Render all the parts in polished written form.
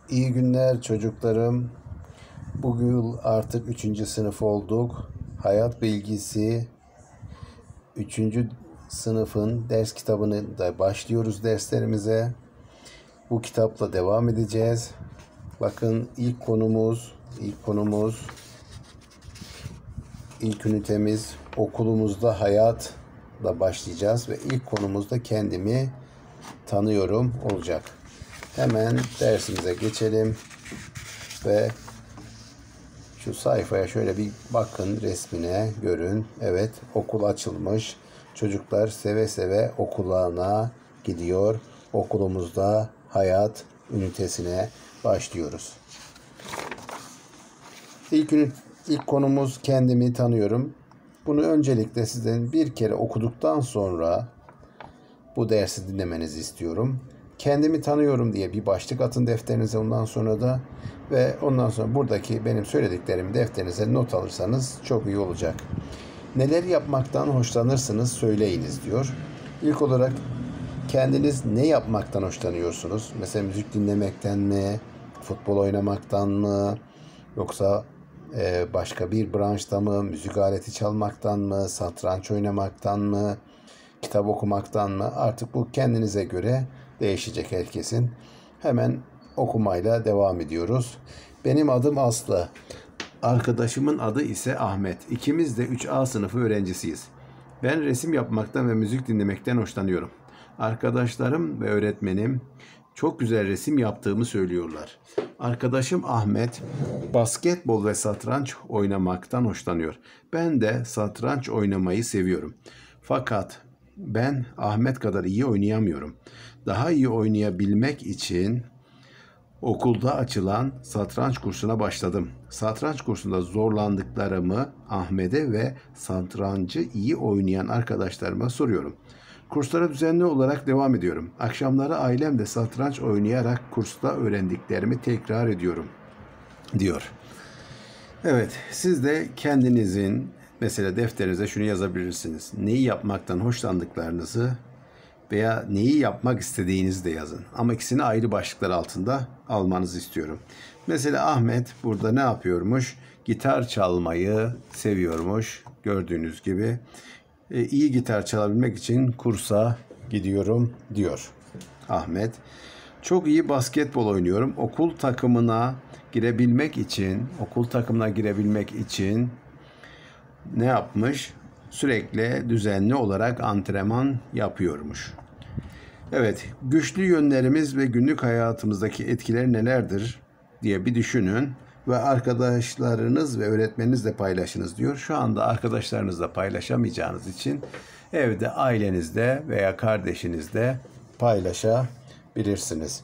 İyi günler çocuklarım. Bugün artık 3. sınıf olduk. Hayat bilgisi 3. sınıfın ders kitabını da başlıyoruz derslerimize. Bu kitapla devam edeceğiz. Bakın ilk ünitemiz okulumuzda hayatla başlayacağız ve ilk konumuzda kendimi tanıyorum olacak. Hemen dersimize geçelim ve şu sayfaya şöyle bir bakın, resmine görün. Evet, okul açılmış. Çocuklar seve seve okullarına gidiyor. Okulumuzda hayat ünitesine başlıyoruz. İlk konumuz kendimi tanıyorum. Bunu öncelikle sizden bir kere okuduktan sonra bu dersi dinlemenizi istiyorum. Kendimi tanıyorum diye bir başlık atın defterinize ondan sonra buradaki benim söylediklerimi defterinize not alırsanız çok iyi olacak. Neler yapmaktan hoşlanırsınız söyleyiniz diyor. İlk olarak kendiniz ne yapmaktan hoşlanıyorsunuz? Mesela müzik dinlemekten mi, futbol oynamaktan mı, yoksa başka bir branşta mı, müzik aleti çalmaktan mı, satranç oynamaktan mı, kitap okumaktan mı? Artık bu kendinize göre değişecek herkesin. Hemen okumayla devam ediyoruz. Benim adım Aslı. Arkadaşımın adı ise Ahmet. İkimiz de 3A sınıfı öğrencisiyiz. Ben resim yapmaktan ve müzik dinlemekten hoşlanıyorum. Arkadaşlarım ve öğretmenim çok güzel resim yaptığımı söylüyorlar. Arkadaşım Ahmet basketbol ve satranç oynamaktan hoşlanıyor. Ben de satranç oynamayı seviyorum. Fakat ben Ahmet kadar iyi oynayamıyorum. Daha iyi oynayabilmek için okulda açılan satranç kursuna başladım. Satranç kursunda zorlandıklarımı Ahmet'e ve satrancı iyi oynayan arkadaşlarıma soruyorum. Kurslara düzenli olarak devam ediyorum. Akşamları ailemle satranç oynayarak kursta öğrendiklerimi tekrar ediyorum, diyor. Evet, siz de kendinizin mesela defterinize şunu yazabilirsiniz. Neyi yapmaktan hoşlandıklarınızı veya neyi yapmak istediğinizi de yazın. Ama ikisini ayrı başlıklar altında almanızı istiyorum. Mesela Ahmet burada ne yapıyormuş? Gitar çalmayı seviyormuş. Gördüğünüz gibi. İyi gitar çalabilmek için kursa gidiyorum diyor Ahmet. Çok iyi basketbol oynuyorum. Okul takımına girebilmek için ne yapmış? Sürekli düzenli olarak antrenman yapıyormuş. Evet, güçlü yönlerimiz ve günlük hayatımızdaki etkileri nelerdir diye bir düşünün ve arkadaşlarınız ve öğretmeninizle paylaşınız diyor. Şu anda arkadaşlarınızla paylaşamayacağınız için evde ailenizde veya kardeşinizle paylaşabilirsiniz.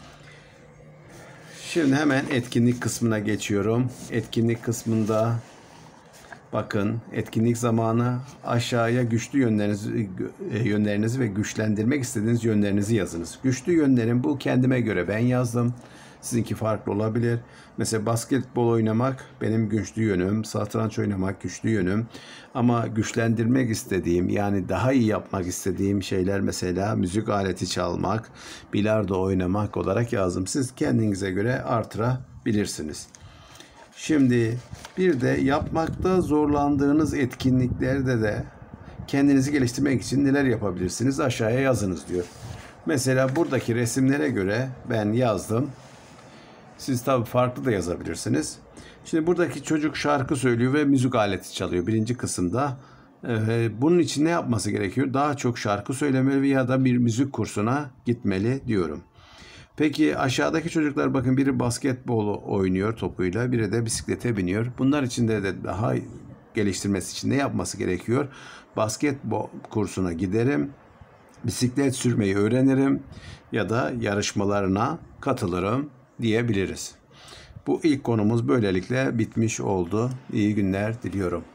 Şimdi hemen etkinlik kısmına geçiyorum. Etkinlik kısmında bakın, etkinlik zamanı aşağıya güçlü yönlerinizi ve güçlendirmek istediğiniz yönlerinizi yazınız. Güçlü yönlerim bu, kendime göre ben yazdım. Sizinki farklı olabilir. Mesela basketbol oynamak benim güçlü yönüm, satranç oynamak güçlü yönüm. Ama güçlendirmek istediğim, yani daha iyi yapmak istediğim şeyler mesela müzik aleti çalmak, bilardo oynamak olarak yazdım. Siz kendinize göre artırabilirsiniz. Şimdi bir de yapmakta zorlandığınız etkinliklerde de kendinizi geliştirmek için neler yapabilirsiniz aşağıya yazınız diyor. Mesela buradaki resimlere göre ben yazdım. Siz tabii farklı da yazabilirsiniz. Şimdi buradaki çocuk şarkı söylüyor ve müzik aleti çalıyor birinci kısımda. Bunun için ne yapması gerekiyor? Daha çok şarkı söylemeli ya da bir müzik kursuna gitmeli diyorum. Peki aşağıdaki çocuklar bakın, biri basketbol oynuyor topuyla, biri de bisiklete biniyor. Bunlar için de daha geliştirmesi için ne yapması gerekiyor? Basketbol kursuna giderim, bisiklet sürmeyi öğrenirim ya da yarışmalarına katılırım diyebiliriz. Bu ilk konumuz böylelikle bitmiş oldu. İyi günler diliyorum.